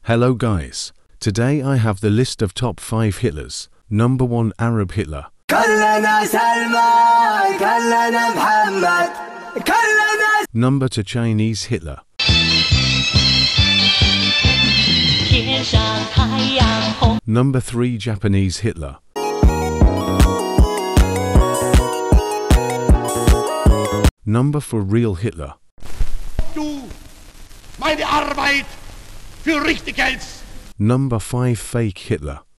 Hello guys, today I have the list of top 5 Hitlers. Number 1 Arab Hitler. Number 2 Chinese Hitler. Number 3 Japanese Hitler. Number 4 Real Hitler. Du meine Arbeit für richtig hältst. Number 5 Fake Hitler.